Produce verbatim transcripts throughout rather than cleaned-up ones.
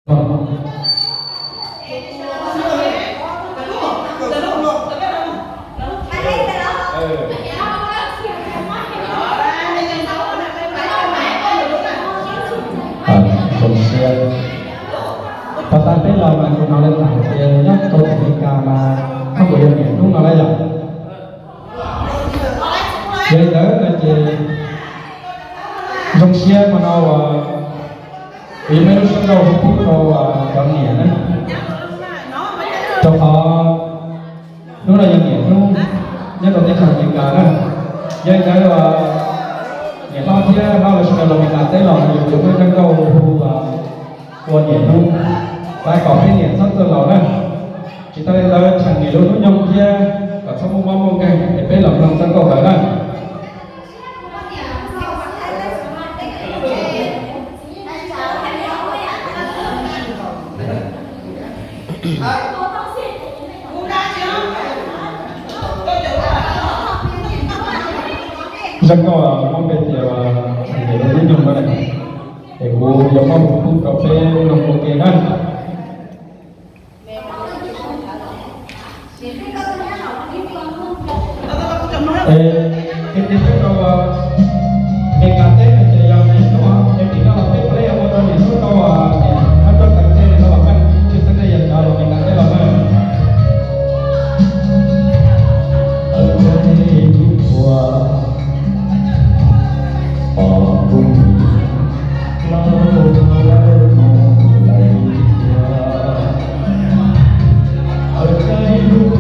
Và ta biết là mà chúng nó lên thẳng thì nhắc câu thử ca mà không có điều kiện đúng nó lấy rồi. Vậy đó là chỉ trong xe mà nó vì mấy lúc sau đâu cũng thích đâu chọn nghĩa đấy. Trong họ nó là những nghĩa đúng nhất là cái thằng những cái đó. Vậy đó là nghĩa bao nhiêu bao là sự là mình làm tới lòng nhiều chúng mới trong câu và của nghĩa đúng. Tại có cái niệm sắp từ lâu này chúng ta đã chẳng nghĩ luôn nó nhông kia và sau một mong một ngày để biết lòng lòng sẵn cầu đó này rất có mong về thì chẳng nghĩ luôn nó nhông đó này để cô giống mong một phút cà phê nồng một kia này. Cái tiếp theo là cái cá tết này thì giờ này nó em nghĩ nó là tết của đây ở đây thì số câu à nó cho tận thế này nó là mình chưa sang đây giờ rồi mình làm thế là thôi. Ở đây lúc qua bỏ cùng lâu lâu lại ở đây lúc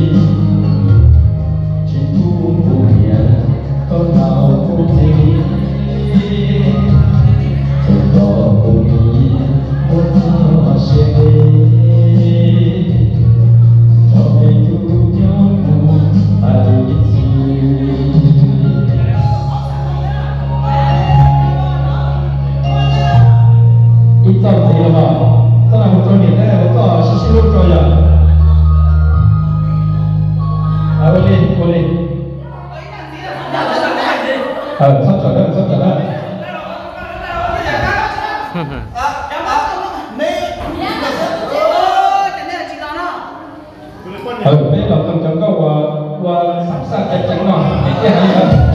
Hãy subscribe cho kênh Ghiền Mì Gõ để không bỏ lỡ những video hấp dẫn. ờ sắp trở lên sắp trở lên ừ bây giờ mình chọn câu qua sắp sang cái trắng nọ cái hay hơn